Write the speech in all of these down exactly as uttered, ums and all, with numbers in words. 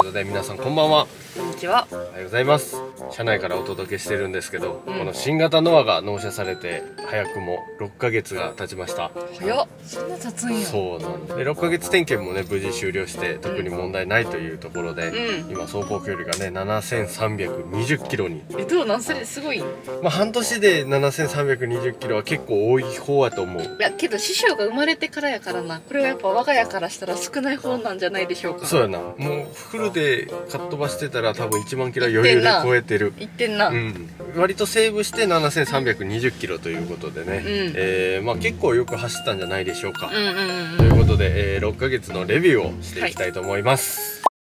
ことで皆さんこんばんは。 こんにちは。 おはようございます。車内からお届けしてるんですけど、 うん、 この新型ノアが納車されて早くもろっかげつが経ちました。 早っ。そんな経つんや。 そうなんで、ろっかげつ点検もね無事終了して特に問題ないというところで、うん、今走行距離がねななせんさんびゃくにじゅっキロに。 えどうなんそれすごい。 まあ半年でななせんさんびゃくにじゅっキロは結構多い方やと思う。 いやけど師匠が生まれてからやからな。これはやっぱ我が家からしたら少ない方なんじゃないでしょうか。 そうやな。もうフルでかっ飛ばしてたら多分いちまんキロ余裕で超えてる。 いってんな。うん、 割とセーブしてななせんさんびゃくにじゅっキロということでね、うん、えー、まあ結構よく走ったんじゃないでしょうか。ということで、えー、ろっかげつのレビューをしていきたいと思います。はい、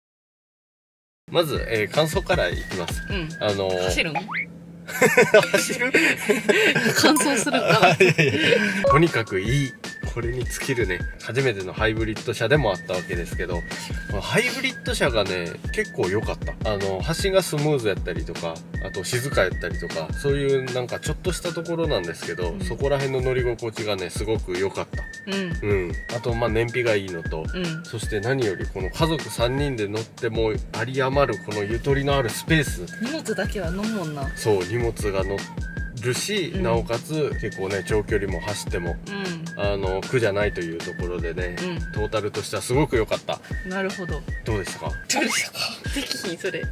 まず、えー、感想からいきます。うん、あのー、 走るん走る乾燥するかいやいやとにかくいい。これに尽きるね。初めてのハイブリッド車でもあったわけですけど、ハイブリッド車がね結構良かった。あの走りがスムーズやったりとか、あと静かやったりとか、そういうなんかちょっとしたところなんですけど、うん、そこら辺の乗り心地がねすごく良かった。うん、うん、あとまあ燃費がいいのと、うん、そして何よりこの家族さんにんで乗っても有り余るこのゆとりのあるスペース。 荷物だけは乗んもんな。 そう、荷物が乗ってるし、うん、なおかつ結構ね長距離も走っても、うん、あの苦じゃないというところでね、うん、トータルとしてはすごく良かった。 なるほど。 どうでしたか？ どうでしたか？できひんそれ。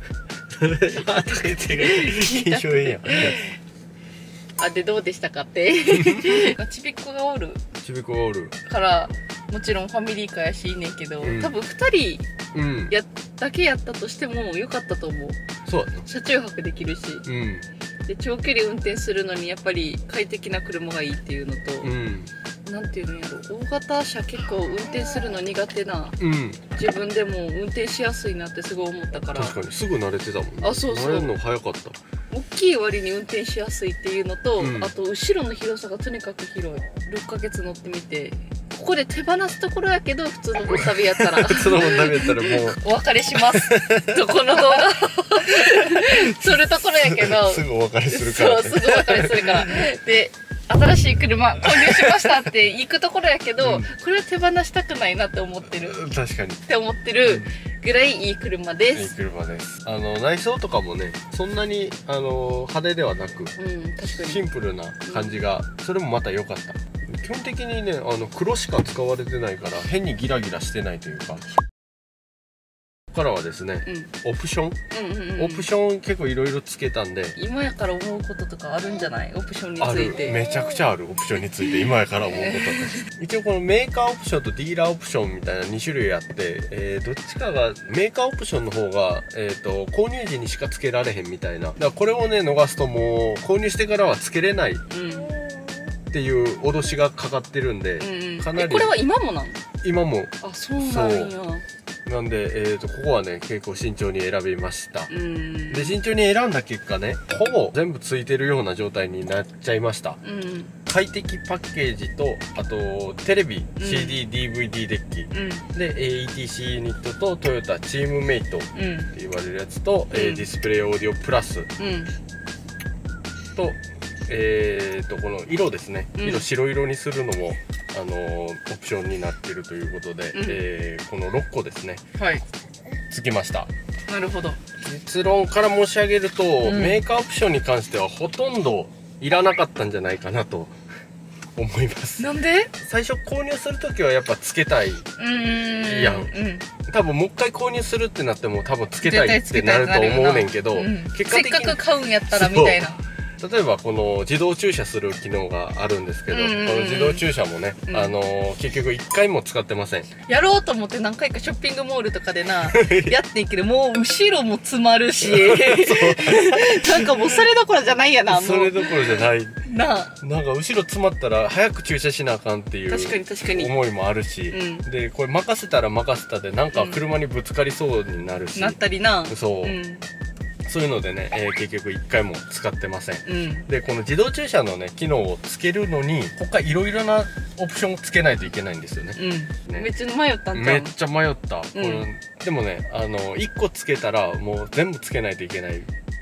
あでどうでしたかってちびっこがおるちびっこがおるからもちろんファミリーカーやしいいねんけど、うん、多分ふたりや、うん、だけやったとしても良かったと思う。 そうだね。 車中泊できるし、うん、で長距離運転するのにやっぱり快適な車がいいっていうのと、うん、なんていうのやろ、大型車結構運転するの苦手な、うん、自分でも運転しやすいなってすごい思ったから。 確かにすぐ慣れてたもんね。 あ、そうそう、 慣れるの早かった。 大きい割に運転しやすいっていうのと、うん、あと後ろの広さがとにかく広い。ろっかげつ乗ってみてここで手放すところやけど、普通のボン旅やったら普通のボン旅やったらもうお別れしますとこの動画撮るところやけどすぐお別れするから、 そうすぐお別れするからで新しい車購入しましたって行くところやけど、うん、これは手放したくないなって思ってる。 確かにって思ってるぐらいいい車です。 いい車です。あの内装とかもねそんなにあの派手ではなく、うん、確かにシンプルな感じが、うん、それもまた良かった。基本的にねあの黒しか使われてないから変にギラギラしてないというか。ここからはですね、うん、オプション、オプション結構いろいろつけたんで、 今やから思うこととかあるんじゃない？オプションについて。 めちゃくちゃある。オプションについて今やから思うことって一応このメーカーオプションとディーラーオプションみたいなに種類あって、えー、どっちかがメーカーオプションの方が、えー、と購入時にしかつけられへんみたいな。だからこれをね逃すともう購入してからはつけれない、うん、っていう脅しがかかってるんで、うんうん、かなり。 これは今もなん？ 今も。 あ、そうなんや。 なんで、えー、とここはね結構慎重に選びました。で慎重に選んだ結果ねほぼ全部ついてるような状態になっちゃいました。うん、快適パッケージとあとテレビ、うん、シーディーディーブイディー デッキ、うん、で イーティーシー ユニットとトヨタチームメイトって言われるやつと、うん、えー、ディスプレイオーディオプラス、うん、とえー、とこの色ですね、色白色にするのも、あのー、オプションになっているということで、うん、えー、このろっこですね、はい、つきました。 なるほど。 結論から申し上げると、うん、メーカーオプションに関してはほとんどいらなかったんじゃないかなと思います。 なんで？ 最初購入する時はやっぱつけたいやん、うん、多分もう一回購入するってなっても多分つけたいってなると思うねんけど、うん、結果的にせっかく買うんやったらみたいな。 例えばこの自動駐車する機能があるんですけど、この自動駐車もね、うん、あのー、結局いっかいも使ってません。 やろうと思って何回かショッピングモールとかでなやっていけど、もう後ろも詰まるしなんかもうそれどころじゃないやな。もうそれどころじゃないな。なんか後ろ詰まったら早く駐車しなあかんっていう確かに確かに思いもあるし、うん、でこれ任せたら任せたでなんか車にぶつかりそうになるし、 うん、なったりな。 そう、うん、そういうのでね、えー、結局いっかいも使ってません。うん、でこの自動駐車のね機能をつけるのに他いろいろなオプションをつけないといけないんですよね。 うん、ね、めっちゃ迷ったんじゃん。 めっちゃ迷った。うん、でもねあのいっこつけたらもう全部つけないといけないっ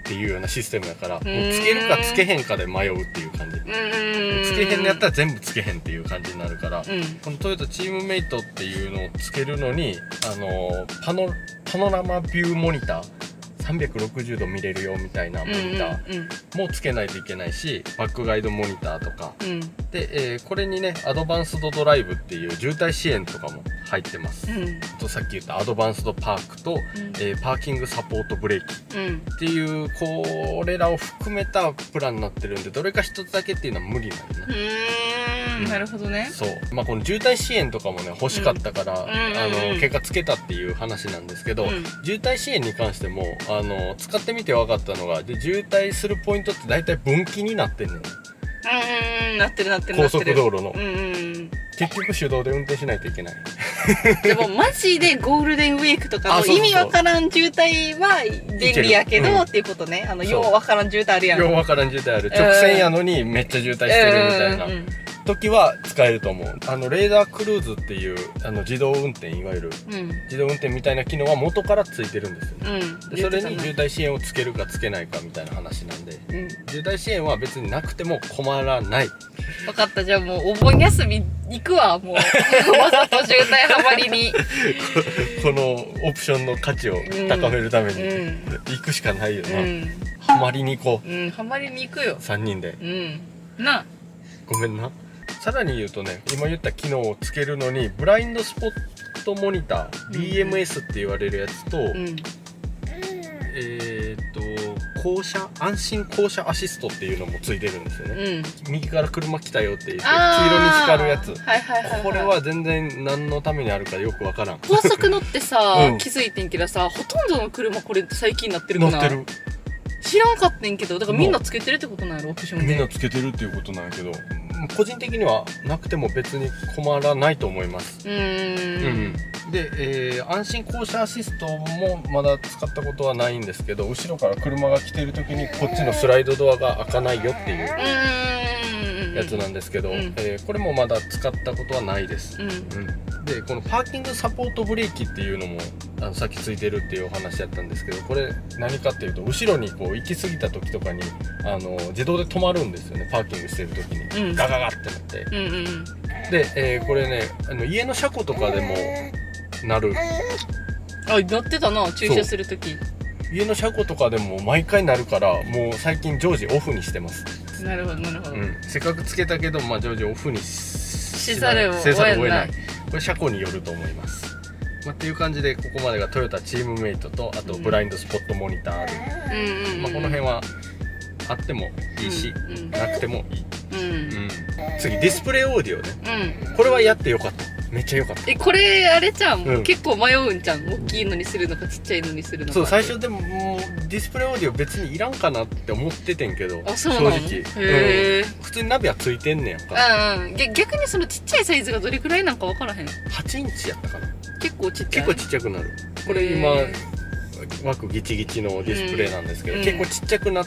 っていうようなシステムだから、もうつけるかつけへんかで迷うっていう感じ。つけへんのやったら全部つけへんっていう感じになるから、うん、このトヨタチームメイトっていうのをつけるのに、あのパノパノラマビューモニターさんびゃくろくじゅうど見れるよみたいなモニターもつけないといけないし、バックガイドモニターとか、うん、で、えー、これにねアドバンスドドライブっていう渋滞支援とかも入ってます、うん、とさっき言ったアドバンスドパークと、うん、えー、パーキングサポートブレーキ、うん、っていうこれらを含めたプランになってるんで、どれか一つだけっていうのは無理なんよね。 なるほどね。 そう、まあ、この渋滞支援とかもね欲しかったから、うん、あの結果つけたっていう話なんですけど、うん、渋滞支援に関してもあの使ってみて分かったのが、で渋滞するポイントって大体分岐になってんねん。 うん、なってるなってる高速道路の、うんうん、結局手動で運転しないといけない。 でもマジでゴールデンウィークとかの意味わからん渋滞は便利やけど、うん、っていうことね。あのようわからん渋滞あるやん。 ようわからん渋滞ある。直線やのにめっちゃ渋滞してるみたいな時は使えると思う。あのレーダークルーズっていうあの自動運転、いわゆる、うん、自動運転みたいな機能は元からついてるんですよね、うん、でそれに渋滞支援をつけるかつけないかみたいな話なんで、うん、渋滞支援は別になくても困らない。 分かった、じゃあもうお盆休み行くわ、もうわざと渋滞ハマりにこ, このオプションの価値を高めるために、うん、行くしかないよな、うん、ハマりに行こう、 うん、ハマりに行くよさんにんで、 うん、なごめんな。さらに言うとね、今言った機能をつけるのにブラインドスポットモニター、うん、ビーエムエス って言われるやつと、うん、えっと降車安心降車アシストっていうのもついてるんですよね、うん、右から車来たよって言って黄色に光るやつ、これは全然何のためにあるかよくわからん。 高速乗ってさ、うん、気づいてんけどさ、ほとんどの車これ最近なってるかな。 なってる。 知らんかったんけど、だからみんなつけてるってことなんやろ、オプションで。 みんなつけてるっていうことなんやけど、個人的にはなくても別に困らないと思います。うーん、うん、で、えー、安心降車アシストもまだ使ったことはないんですけど、後ろから車が来ている時にこっちのスライドドアが開かないよっていうやつなんですけど、うん、えー、これもまだ使ったことはないです、うんうん、でこのパーキングサポートブレーキっていうのもあのさっきついてるっていうお話やったんですけど、これ何かっていうと、後ろにこう行き過ぎた時とかにあの自動で止まるんですよね、パーキングしてる時に、うん、ガガガってなって、うんうん、で、えー、これねあの家の車庫とかでもなる。 あ、なってたな、駐車する時。 家の車庫とかでも毎回なるから、もう最近常時オフにしてます。 なるほどなるほど、うん、 せっかくつけたけど、まあ、常時オフにしざるを得ない。 これ車庫によると思います、まあ、っていう感じで、ここまでがトヨタチームメイトと、あとブラインドスポットモニターある、うん、まあ、この辺はあってもいいし、うんうん、なくてもいい、うんうん、次ディスプレイオーディオね、うん、これはやってよかった。めっちゃ良かった。 え、これあれじゃん、うん、結構迷うんじゃん、大きいのにするのかちっちゃいのにするのか。 そう、最初でももうディスプレイオーディオ別にいらんかなって思っててんけど、 あ、そうなの？ 正直、へー、うん、普通にナビはついてんねやんか。 うんうん、逆にそのちっちゃいサイズがどれくらいなんか分からへん。 はちインチやったかな。 結構ちっちゃい。 結構ちっちゃくなる。これ今枠ギチギチのディスプレイなんですけど、うん、結構ちっちゃくなって、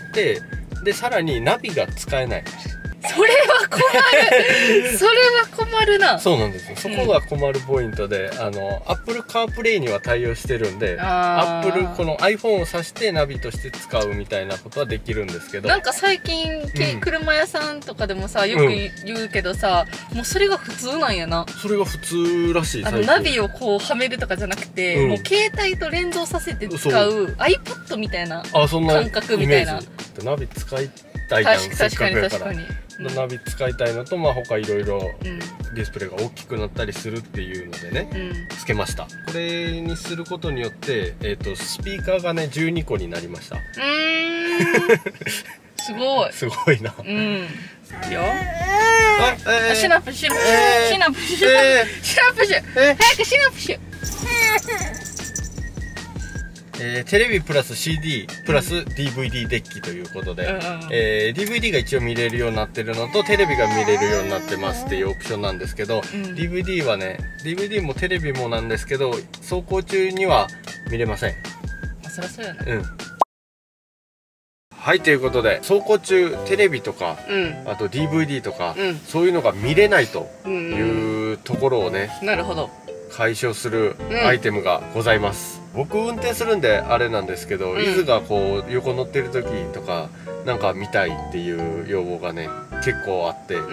でさらにナビが使えない。 それは困るそれは困るな。 そうなんですよ、そこが困るポイントで、うん、あの Apple CarPlay には対応してるんで、 Apple この iPhone を挿してナビとして使うみたいなことはできるんですけど、 なんか最近、うん、車屋さんとかでもさよく言うけどさ、うん、もうそれが普通なんやな。 それが普通らしい。 あのナビをこうはめるとかじゃなくて、うん、もう携帯と連動させて使う iPad みたいな感覚みたいな。 ナビ使いたいじゃん、せっかくやから。 確かにナビ使いたいのと、まあ、他いろいろディスプレイが大きくなったりするっていうのでね、うん、つけました。これにすることによって、えーと、スピーカーがねじゅうにこになりました。うーんすごいすごいな。うん、いいよ。あ、えー、シナプシュ、えー、シナプシュ、えー、シナプシュ、えー、早くシナプシュ。 えー、テレビプラス シーディー プラス ディーブイディー デッキということで、うん、えー、ディーブイディー が一応見れるようになってるのと、テレビが見れるようになってますっていうオプションなんですけど、うん、ディーブイディー はね ディーブイディー もテレビもなんですけど、走行中には見れません。 あ、そりゃそうやな。 うん。はい、ということで走行中テレビとか、うん、あと ディーブイディー とか、うん、そういうのが見れないというところをね、 なるほど、 解消するアイテムがございます、うん、僕運転するんであれなんですけど、うん、伊豆がこう横乗ってる時とかなんか見たいっていう要望がね結構あって、うん、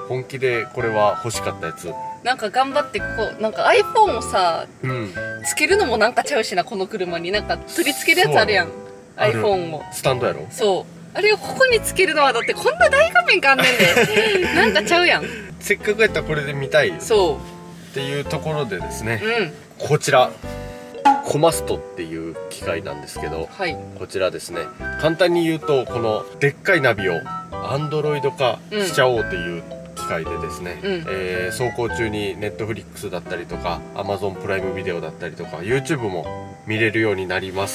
本気でこれは欲しかったやつ。 なんか頑張ってここなんか iPhone をさ、うん、つけるのもなんかちゃうしな、この車になんか取り付けるやつあるやん。 iPhone をスタンドやろ。 そうあれをここにつけるのはだってこんな大画面があんねんでなんかちゃうやん。 せっかくやったらこれで見たいそうっていうところでですね、 うん、 こちらコマストっていう機械なんですけど、 はい、 こちらですね、簡単に言うとこのでっかいナビをアンドロイド化しちゃおうっていう機械でですね、うん、えー、走行中に ネットフリックス だったりとか アマゾン プライムビデオだったりとか YouTube も見れるようになります。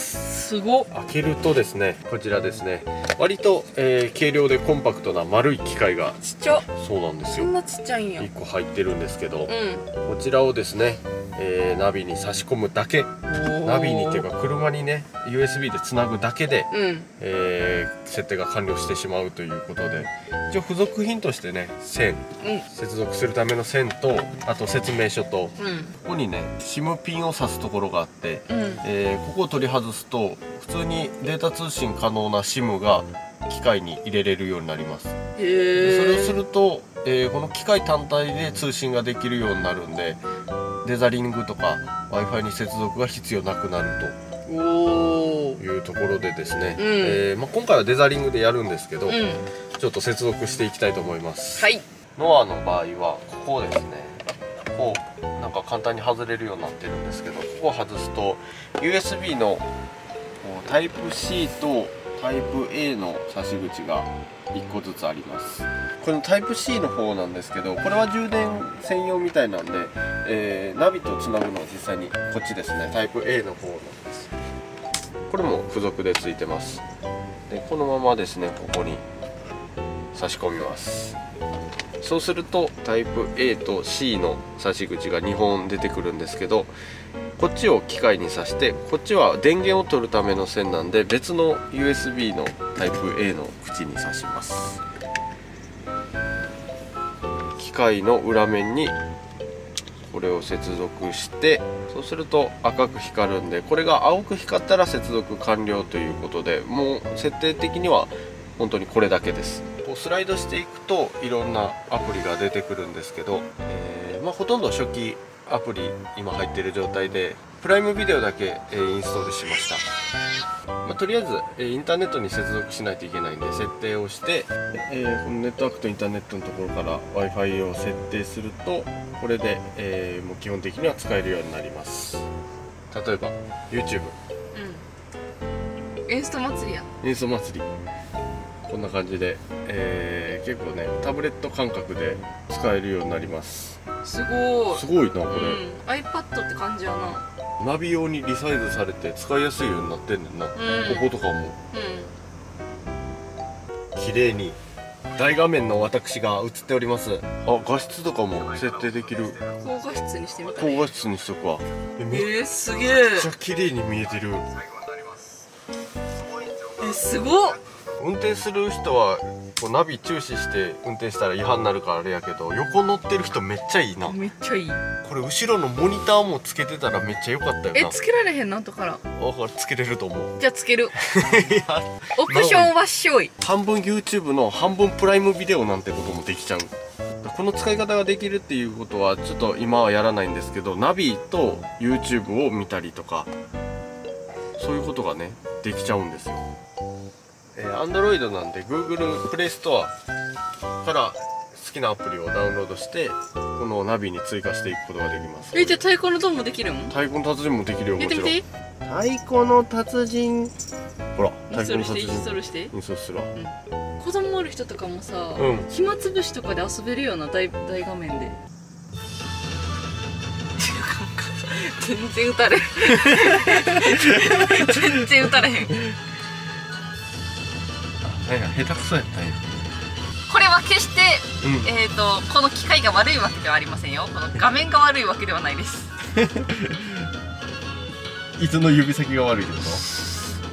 すごっ。 開けるとですね、こちらですね、割と、えー、軽量でコンパクトな丸い機械が、 ちっちゃ。 そうなんですよ。 そんなちっちゃいんや。 いっこ入ってるんですけど、 うん、 こちらをですね、えー、ナビに差し込むだけ、ナビにっていうか車にね ユーエスビー でつなぐだけで、うん、えー、設定が完了してしまうということで、一応付属品としてね線、うん、接続するための線と、あと説明書と、うん、ここにね SIM ピンを挿すところがあって、うん、えー、ここを取り外すと普通にデータ通信可能な SIM が機械に入れれるようになります。 へー。 でそれをすると、えー、この機械単体で通信ができるようになるんで、デザリングとか Wi-Fi に接続が必要なくなるというところでですね、うん、えーまあ、今回はデザリングでやるんですけど、うん、ちょっと接続していきたいと思います。 はい。 ノアの場合はここですね、こうなんか簡単に外れるようになってるんですけど、ここを外すと ユーエスビー のタイプ C とタイプ A の差し口がいっこずつあります。このタイプ C の方なんですけど、これは充電専用みたいなんで、えー、ナビとつなぐのは実際にこっちですね、タイプ A の方なんです。これも付属でついてます。でこのままですね、ここに差し込みます。そうするとタイプ A と C の差し口がにほん出てくるんですけど、こっちを機械に挿して、こっちは電源を取るための線なんで別の ユーエスビー のタイプ A の口に挿します。機械の裏面にこれを接続して、そうすると赤く光るんで、これが青く光ったら接続完了ということで、もう設定的には本当にこれだけです。こうスライドしていくといろんなアプリが出てくるんですけど、えーまあ、ほとんど初期アプリ今入っている状態で、プライムビデオだけ、えー、インストールしました。まあ、とりあえず、えー、インターネットに接続しないといけないんで設定をして、えー、このネットワークとインターネットのところから Wi-Fi を設定すると、これで、えー、もう基本的には使えるようになります。例えば YouTube、 うん、インスト祭りやインスト祭りこんな感じで、えー、結構ねタブレット感覚で使えるようになります。 すごいすごいなこれ、うん、 iPad って感じやな。 ナビ用にリサイズされて使いやすいようになってんねんな、うん、こことかも、うん、綺麗に大画面の私が映っております。あ、画質とかも設定できる。 高画質にしてみた。 高画質にしとくわ。 えー、めっすげえ。 めっちゃ綺麗に見えてる。 え、すごっ。 運転する人はこうナビ注視して運転したら違反になるからあれやけど、横乗ってる人めっちゃいいな。 めっちゃいい。 これ後ろのモニターもつけてたらめっちゃ良かったよな。 え、つけられへんなんとから。 あ、これつけれると思う。 じゃあつける。いや、オプションはっしょい。 半分 YouTube の半分プライムビデオなんてこともできちゃう。この使い方ができるっていうことはちょっと今はやらないんですけど、ナビと YouTube を見たりとかそういうことがねできちゃうんですよ。えー、Android なんで Google プレイストアから好きなアプリをダウンロードしてこのナビに追加していくことができます。 え、じゃあ太鼓のドンもできるの？ 太鼓の達人もできるよ、もちろん。 やってみて。 太鼓の達人、ほら太鼓の達人インストールしてインストールするわ、 うん、子供おる人とかもさ、うん、暇つぶしとかで遊べるような 大, 大画面で全然打たれへん全然打たれへん。 なんや下手くそやったんや。 これは決して、うん、えーとこの機械が悪いわけではありませんよ。この画面が悪いわけではないです。 いつの指先が悪いってこと？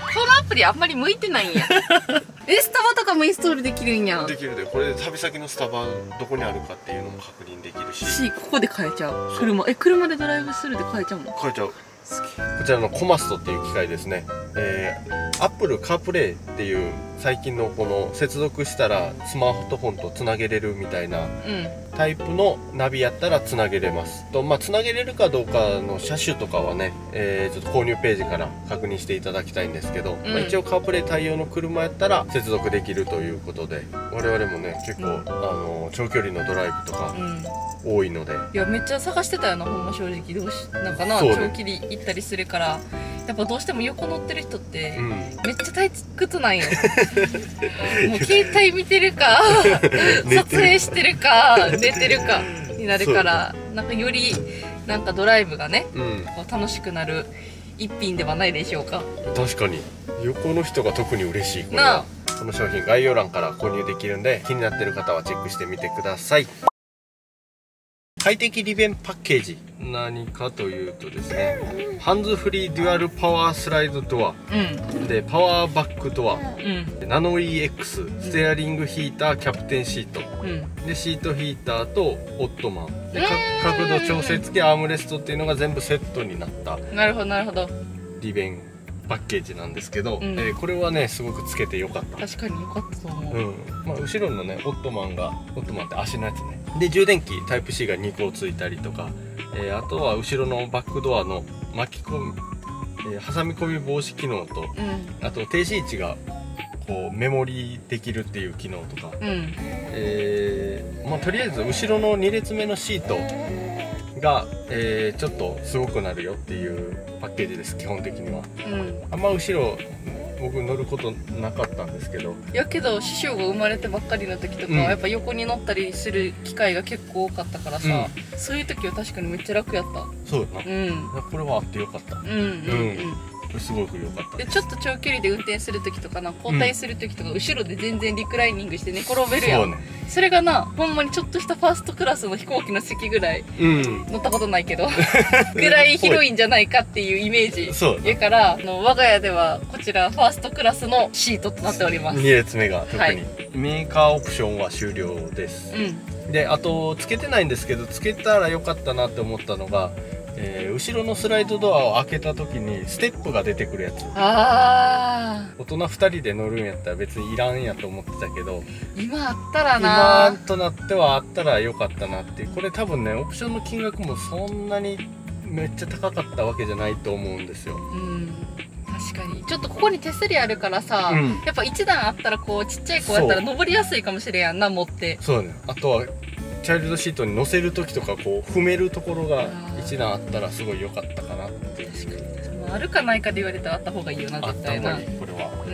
このアプリあんまり向いてないんや。え、スタバとかもインストールできるんや。 できるで、これで旅先のスタバどこにあるかっていうのも確認できるし、 し、ここで買えちゃう。車、え、車でドライブスルーで買えちゃうの？ 買えちゃう。こちらのコマストっていう機械ですね。えー、Apple CarPlay っていう最近のこの接続したらスマートフォンとつなげれるみたいなタイプのナビやったらつなげれます。と、まあつなげれるかどうかの車種とかはね、えー、ちょっと購入ページから確認していただきたいんですけど、うん、まあ、一応 CarPlay 対応の車やったら接続できるということで、我々もね結構、うん、あの長距離のドライブとか、うん、多いので、いやめっちゃ探してたよな、ほんま正直。どうしなんかな、ね、長距離行ったりするからやっぱどうしても横乗ってる人って、うん、めっちゃ退屈なんよ。もう携帯見てるか撮影してるか寝てるかになるから、なんかよりなんかドライブがね、うん、こう楽しくなる一品ではないでしょうか。 確かに横の人が特に嬉しい。これはこの商品概要欄から購入できるんで、気になってる方はチェックしてみてください。快適利便パッケージ、何かというとですね、ハンズフリーデュアルパワースライドドア、うん、でパワーバックドア、うん、ナノ イーエックス ステアリングヒーターキャプテンシート、うん、でシートヒーターとオットマンで、角度調整付きアームレストっていうのが全部セットになった、 なるほどなるほど、 利便パッケージなんですけど、うん、えー、これはねすごくつけてよかった。 確かによかったと思う。うん、 まあ、後ろのねオットマンがオットマンって足のやつね、で充電器タイプ シー がにこついたりとか、えー、あとは後ろのバックドアの巻き込み、えー、挟み込み防止機能と、うん、あと停止位置がこうメモリできるっていう機能とか、うん、えー、まあ、とりあえず後ろのに列目のシートが、えー、ちょっとすごくなるよっていうパッケージです、基本的には。うん、あんま後ろ僕乗ることなかったんですけど、 やけど師匠が生まれてばっかりの時とか、うん、やっぱ横に乗ったりする機会が結構多かったからさ、うん、そういう時は確かにめっちゃ楽やった。 そうやな、うん、これはあってよかった。うんうんうん、うん、これすごく良かったで。ちょっと長距離で運転する時とかな、交代する時とか、うん、後ろで全然リクライニングして寝転べるやん。 そう、ね、それがな、ほんまにちょっとしたファーストクラスの飛行機の席ぐらい、うん、乗ったことないけどぐらい広いんじゃないかっていうイメージやから、あの我が家ではこちらファーストクラスのシートとなっております。 に列目が特に、はい、メーカーオプションは終了です、うん、であとつけてないんですけど、つけたらよかったなって思ったのが、えー、後ろのスライドドアを開けた時にステップが出てくるやつ。あー、大人ふたりで乗るんやったら別にいらんやと思ってたけど、 今あったらな、 今となってはあったらよかったなっていう。これ多分ねオプションの金額もそんなにめっちゃ高かったわけじゃないと思うんですよ。うん、 確かにちょっとここに手すりあるからさ、うん、やっぱ一段あったらこうちっちゃい子やったら登りやすいかもしれんやんな、持って。 そうね。あとはチャイルドシートに乗せる時とかこう踏めるところが一段あったらすごい良かったかなっていう。確かにあるかないかで言われたらあった方がいいよな、絶対な。 あった方がいい、これは。うん、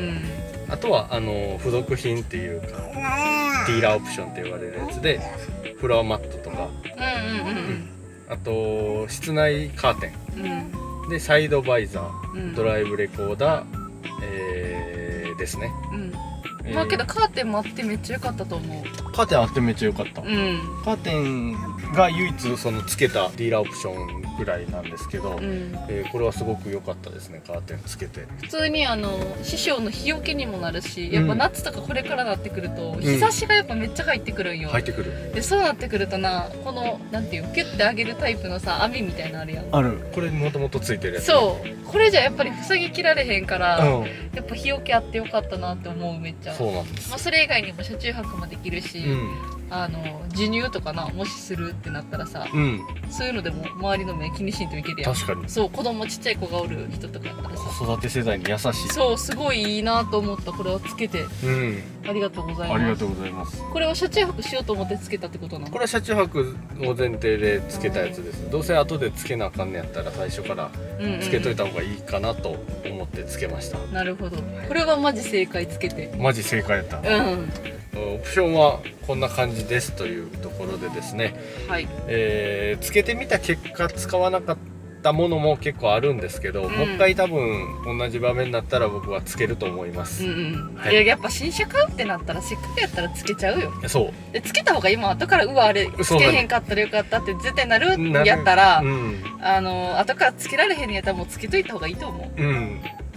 あとはあの付属品っていうかディーラーオプションって言われるやつでフロアマットとか、うんうんうん、うん、あと室内カーテン、うん、でサイドバイザー、うん、ドライブレコーダー、えー、ですね。うん、 えー、まあけどカーテンもあってめっちゃ良かったと思う。 カーテンあってめっちゃ良かった、うん、カーテンが唯一そのつけたディーラーオプションぐらいなんですけど、うん、えー、これはすごく良かったですね、カーテンつけて。 普通にあの師匠の日よけにもなるし、やっぱ夏とかこれからなってくると、うん、日差しがやっぱめっちゃ入ってくるんよ。 入ってくる。でそうなってくるとな、このなんていうキュッて上げるタイプのさ網みたいなのあるやん。 ある。これもともとついてるやつ、 ね、そうこれじゃやっぱり塞ぎ切られへんから、うん、やっぱ日よけあってよかったなって思う、めっちゃ。そうなんです。まあ、それ以外にも車中泊もできるし、うん、あの授乳とかな、もしするってなったらさ、うん、そういうのでも周りの目気にしんといけるやん。 確かに。 そう、子供ちっちゃい子がおる人とかやったらさ、 子育て世代に優しい。 そう、すごいいいなと思った。これをつけて、うん、ありがとうございます。 ありがとうございます。 これは車中泊しようと思ってつけたってことなの？ これは車中泊を前提でつけたやつです。どうせ後でつけなあかんねやったら最初からつけといた方がいいかなと思ってつけました。 うんうん、なるほど。これはマジ正解、つけて。 マジ正解やった。うん。オプションはこんな感じですというところでですね、はい、えー、つけてみた結果使わなかったものも結構あるんですけど、うん、もう一回多分同じ場面になったら僕はつけると思います。うんうん、はい、いややっぱ新車買うってなったらせっかくやったらつけちゃうよ。 そうでつけた方が今後からうわあれつけへんかったらよかったって絶対なるんやったら、うん、あの後からつけられへんやったらもうつけといた方がいいと思う。うん、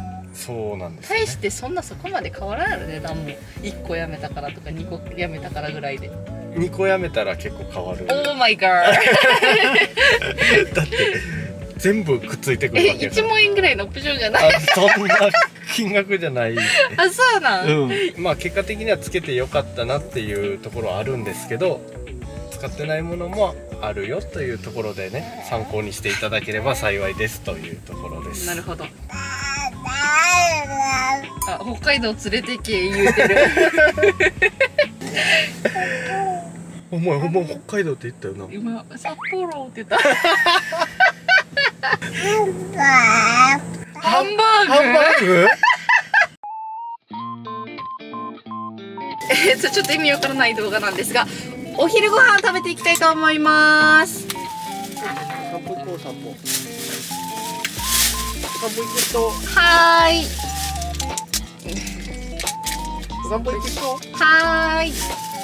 そうなんですね。 大してそんなそこまで変わらないの値段もいっこやめたからとかにこやめたからぐらいで。 にこやめたら結構変わる。 オーマイガーだって全部くっついてくるわけえいちまんえんぐらいのオプションじゃない？ あそんな金額じゃない。 あ、そうなん、 うん、まあ結果的にはつけてよかったなっていうところはあるんですけど、使ってないものもあるよというところでね、参考にしていただければ幸いですというところです。 なるほど。あ、北海道連れてけ言うてるお前お前北海道って言ったよな。 今札幌って言ったハンバーグハンバーグえっとちょっと意味わからない動画なんですが、お昼ご飯食べていきたいと思います。 散歩行こう散歩。散歩行く人。 はーい。 散歩行く人。 はーい。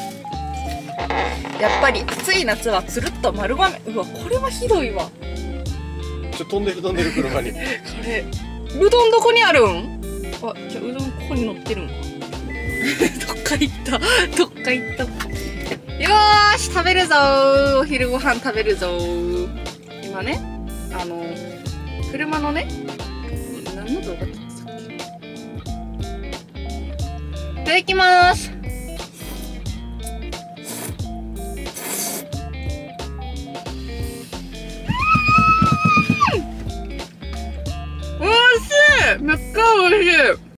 やっぱり暑い夏はつるっと丸亀。うわ、これはひどいわ。 ちょ飛んでる飛んでる車に。 これうどんどこにあるん？あ、じゃあうどんここに乗ってるんか。どっか行った。どっか行った。よーし、食べるぞー。お昼ご飯食べるぞー。今ね、あの車のね、何の動画撮ってたっけ？いただきまーす。めっちゃ美味しい。